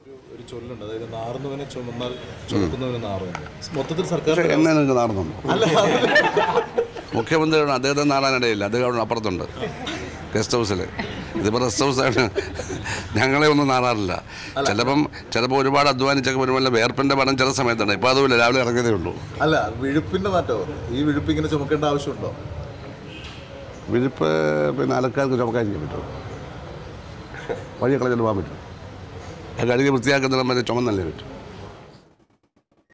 ഒരു ചൊല്ലുണ്ട്, അതായത് നാറുന്നവനെ ചുമന്നാൽ ചുമക്കുന്നവന് നാറുന്നു. മൊത്തത്തിൽ സർക്കാർ എന്നെ നാറുന്നുണ്ട്. മുഖ്യമന്ത്രിയാണ്, അദ്ദേഹത്തെ നാറാനിടയില്ല, അദ്ദേഹം അവിടെ അപ്പുറത്തുണ്ട് ഗസ്റ്റ് ഹൗസിൽ. ഇതിപ്പോൾ റെസ്റ്റ് ഹൗസാണ്, ഞങ്ങളെ ഒന്നും നാറാറില്ല. ചിലപ്പോൾ ഒരുപാട് അധ്വാനിച്ചൊക്കെ വരുമ്പോൾ വേർപ്പിൻ്റെ പണം ചില സമയത്താണ്. ഇപ്പോൾ അതുമില്ല, രാവിലെ ഇറങ്ങിയതേ ഉള്ളൂ. അല്ല, വിഴുപ്പിൻ്റെ മാറ്റമോ? ഈ വിഴുപ്പ് ഇങ്ങനെ ചുമക്കേണ്ട ആവശ്യമുണ്ടോ? വിഴുപ്പ് പിന്നെ അലക്കാർക്ക് ചുമക്കാതിരിക്കാൻ പറ്റുമോ? വഴി കളഞ്ഞിട്ട് പോകാൻ പറ്റും. കഴുകി വൃത്തിയാക്കുന്ന മറ്റേ ചുമന്നല്ലേ പറ്റും.